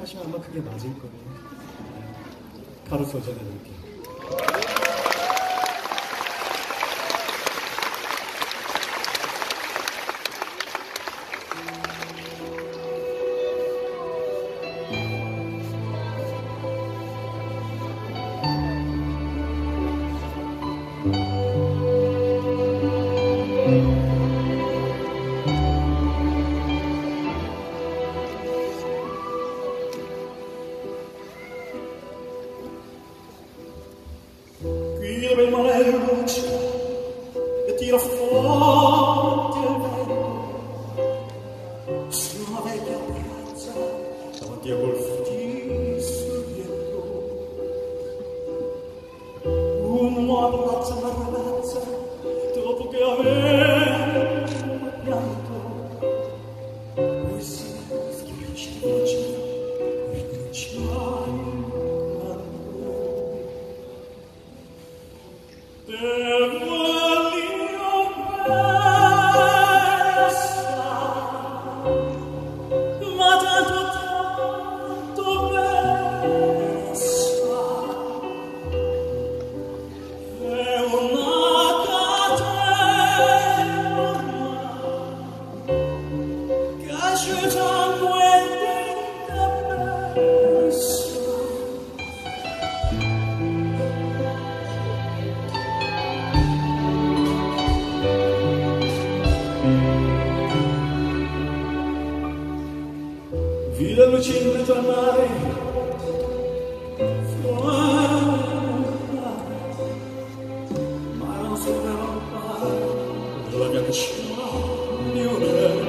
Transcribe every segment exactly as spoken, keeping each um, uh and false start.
하시면 아마 그게 맞을 거예요. 바로 도전해볼게요. Qui dove il mare luce e tira forte il vento su una vecchia piazza davanti a golfo di Sorrento. Un uomo abbraccia una ragazza dopo che aveva pianto. Lui si schiarisce il cielo e cominciare. Devo io pensare, ma tanto tanto pensare, è una catena che c'è sangue dentro pensa. Vide lucine tornare fuori, ma non sapeva fare la mia piscina di un'era.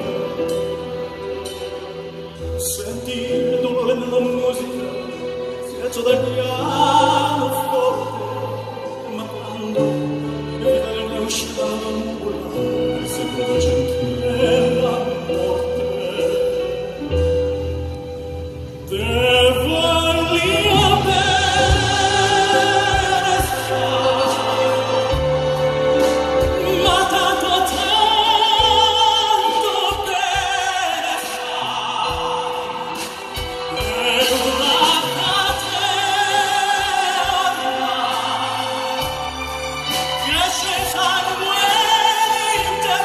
Sentì il dolore nella musica, si alzò dal piano forte, ma quando il vide ne usciva la nuvola, il secondo gentile la morte. Devo io pensare, ma tanto tanto pensare, è una catena che c'è sangue dentro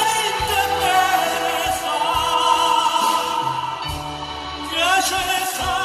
che c'è sangue